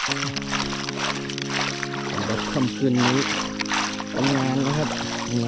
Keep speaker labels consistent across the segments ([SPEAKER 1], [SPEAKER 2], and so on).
[SPEAKER 1] แบบค่ำคืนนี้ทำงานนะครับใน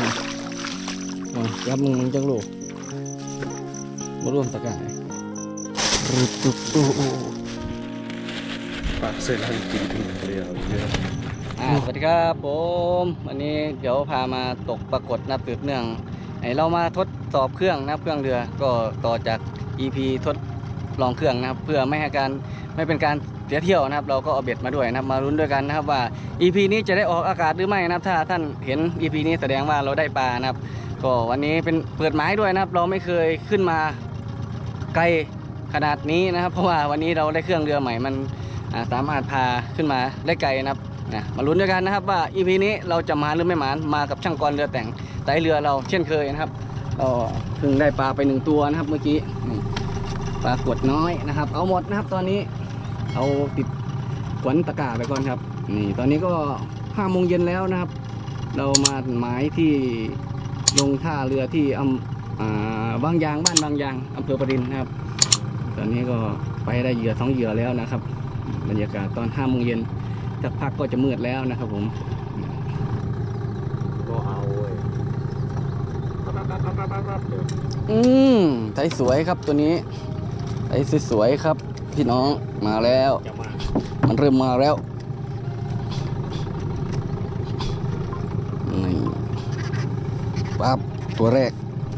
[SPEAKER 1] รับมึงจังลูกมาร่วมตะกายรูปตุ๊โอ้
[SPEAKER 2] ปากเสร็จแล้วกินเรียวเยอะ
[SPEAKER 1] สวัสดีครับผมวันนี้เดี๋ยวพามาตกปรากฏนับสืบเนื่องเรามาทดสอบเครื่องนะครับเครื่องเรือก็ต่อจาก EP ทดลองเครื่องนะครับเพื่อไม่เป็นการเสียเที่ยวนะครับเราก็เอาเบ็ดมาด้วยนะครับมาลุ้นด้วยกันนะครับว่า EP นี้จะได้ออกอากาศหรือไม่นะครับถ้าท่านเห็น EP นี้แสดงว่าเราได้ปลานะครับก็วันนี้เป็นเปิดหมายด้วยนะครับเราไม่เคยขึ้นมาไกลขนาดนี้นะครับเพราะว่าวันนี้เราได้เครื่องเรือใหม่มันสามารถพาขึ้นมาได้ไกลนะครับมาลุ้นด้วยกันนะครับว่า EP นี้เราจะมาหรือไม่มากับช่างกรเรือแต่งไตเรือเราเช่นเคยนะครับก็เพิ่งได้ปลาไป1ตัวนะครับเมื่อกี้ปลากดน้อยนะครับเอาหมดนะครับตอนนี้เอาติดขวัญตะกร้าไปก่อนครับนี่ตอนนี้ก็5 โมงเย็นแล้วนะครับเรามาหมายที่ลงท่าเรือที่บางยางบ้านบางยางอำเภอประดินนะครับตอนนี้ก็ไปได้เหยื่อ2 เหยื่อแล้วนะครับบรรยากาศตอน5 โมงเย็นสักพักก็จะมืดแล้วนะครับผม
[SPEAKER 2] ก็เอาเว้ย
[SPEAKER 1] ไซส์สวยครับตัวนี้ไซส์สวยครับพี่น้องมาแล้วมันเริ่มมาแล้วนี่ปั๊บตัวแรก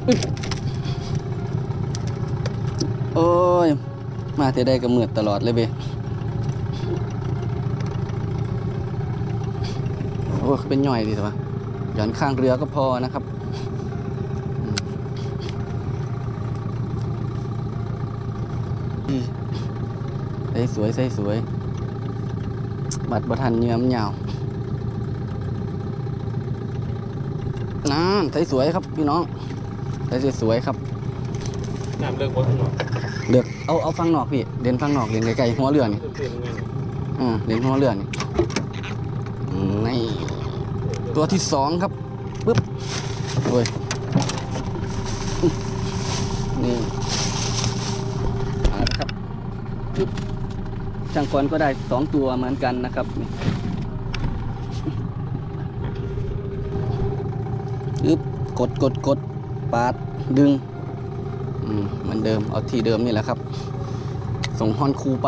[SPEAKER 1] โอ้ยมาเท่ได้ก็มืดตลอดเลยเบ้โอ้เป็นย่อยดีสิวะหย่อนข้างเรือก็พอนะครับใส่สวยบัดบัทันเนื้อมันยาวนั่นใส่สวยครับพี่น้องใส่สวยครับ
[SPEAKER 2] น้ำเลือกบนหัว
[SPEAKER 1] เลือกเอาฟังนอกพี่เด่นฟังนอกเด่นไกลๆหัวเรือนี่เด่นหัวเรือนี่ตัวที่2ครับปึ๊บโอ้ยนี่ครับปึ๊บช่างกรก็ได้2 ตัวเหมือนกันนะครับปึ๊บกดปาดดึงเหมือนเดิมเอาที่เดิมนี่แหละครับส่งฮอนคูไป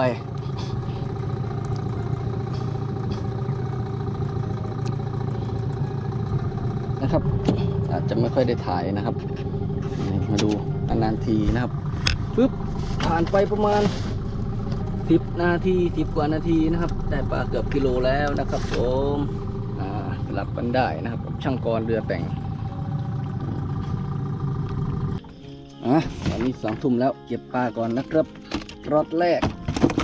[SPEAKER 1] นะครับอาจจะไม่ค่อยได้ถ่ายนะครับมาดูนานๆทีนะครับปึ๊บผ่านไปประมาณ10 นาที10 กว่านาทีนะครับได้ปลาเกือบกิโลแล้วนะครับผมรับกันได้นะครับช่างกรเรือแต่งตอนนี้2 ทุ่มแล้วเก็บปลาก่อนนะครับรอดแรก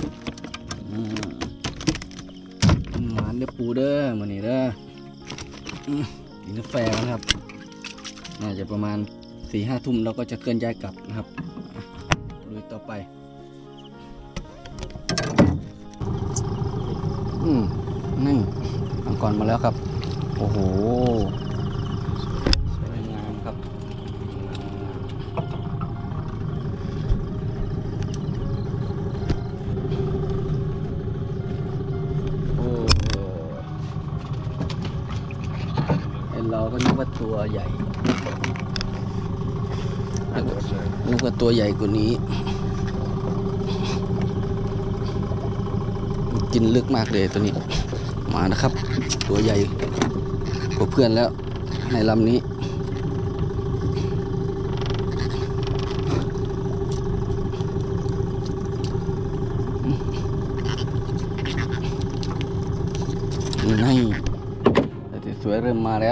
[SPEAKER 1] หวานเด้อปูเด้อมื้อนี้เด้อกินกาแฟนะครับน่าจะประมาณ4-5 ทุ่มเราก็จะเคลื่อนย้ายกลับนะครับลุยต่อไปนี่มังกรมาแล้วครับโอ้โหสวยงามครับโอ้เราก็นึกว่าตัวใหญ่นึกว่าตัวใหญ่กว่านี้กินลึกมากเลยตัวนี้มานะครับตัวใหญ่กว่าเพื่อนแล้วในลำนี้นี่สวยเริ่มมาแล้ว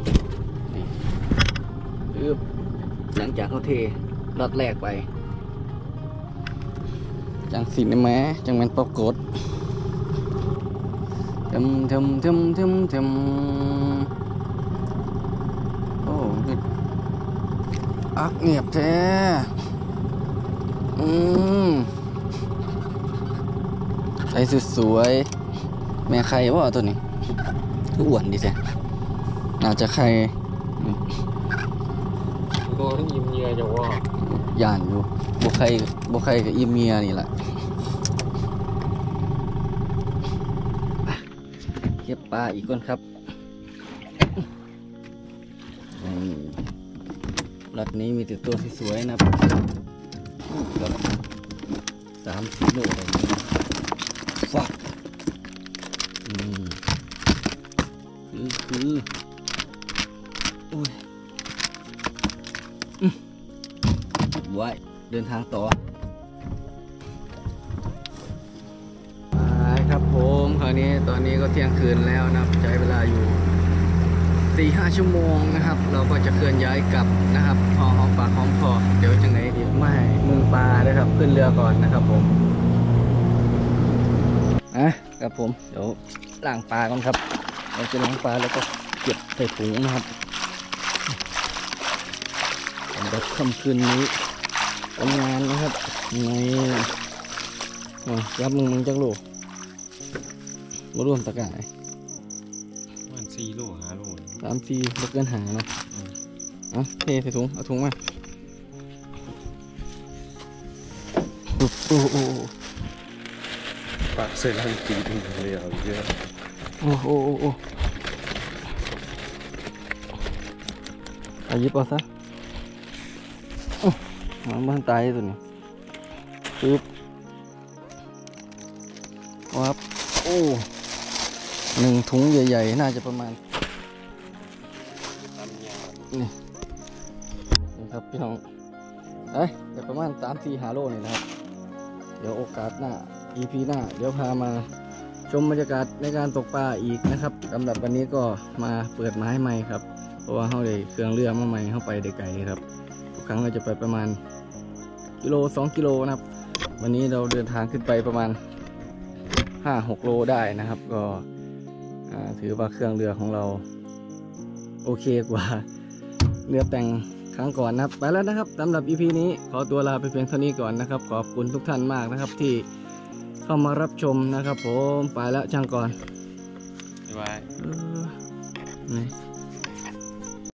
[SPEAKER 1] หลังจากเขาเทรอดแรกไปจังสินแม้จังแมนปรากฏเทมโอ้อักเงียบแท้ใส่สวยแม่ไข่ว่าตัวนี้คืออ้วนดีแท้น่าจะไข่
[SPEAKER 2] ก็ยิ้มเงียจะว่า
[SPEAKER 1] ย่านอยู่บ่ไข่กับอิ่มเมียนี่แหละก็บปลาอีกก่อนครับนี่รถนี้มีแต่ตัวสวยๆนะครับ30 โลอะไรอย่างนี้ฟักคืออุ้ยไว้เดินทางต่อไปครับผมคราวนี้ตอนนี้ก็เที่ยงคืนแล้วนะครับใช้เวลาอยู่ 4-5 ชั่วโมงนะครับเราก็จะเคลื่อนย้ายกลับนะครับพอหอมปากหอมคอเดี๋ยวจังไหนอีกไม่มึงปลาด้วยครับขึ้นเรือก่อนนะครับผมครับผมเดี๋ยวล้างปลาก่อนครับเราจะล้างปลาแล้วก็เก็บใส่ถุงนะครับสำหรับค่ำคืนนี้ทำงานนะครับในรับมึงจังโลมาร่วมตะก่าย
[SPEAKER 2] มัน4 โล 5 โล
[SPEAKER 1] 3-4บ่เกินหาเนาะเทใส่ถุงเอาถุงมาโอ้
[SPEAKER 2] ปากเสร็จแล้วกินถึงเลยเอาเยอะ
[SPEAKER 1] โอ้เอายิบเอาซะมันตายตัวนี้ปึ๊บครับโอ้1 ถุงใหญ่ๆน่าจะประมาณนี่ครับพี่น้องเดี๋ยวประมาณ3-4 โลนี่นะครับเดี๋ยวโอกาสหน้า EP หน้าเดี๋ยวพามาชมบรรยากาศในการตกปลาอีกนะครับสำหรับวันนี้ก็มาเปิดไม้ใหม่ครับเพราะว่าเขาได้เครื่องเรือมาใหม่เข้าไปได้ไกลครับทุกครั้งเราจะไปประมาณ1-2 กิโลนะครับวันนี้เราเดินทางขึ้นไปประมาณ5-6 โลได้นะครับก็ถือว่าเครื่องเรือของเราโอเคกว่าเรือแต่งครั้งก่อนนะครับไปแล้วนะครับสำหรับ EP นี้ขอตัวลาไปเพียงเท่านี้ก่อนนะครับขอบคุณทุกท่านมากนะครับที่เข้ามารับชมนะครับผมไปแล้วช่างก่อน
[SPEAKER 2] บ๊ายบาย